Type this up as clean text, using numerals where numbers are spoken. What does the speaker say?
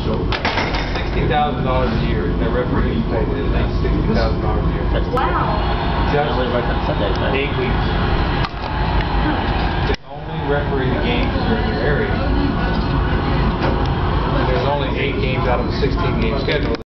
$60,000 a year. That referee paid it. That's $60,000 a year. Wow. Just What about on Sundays, man? 8 weeks. They only referee the games that are in their area. There's only 8 games out of a 16-game schedule.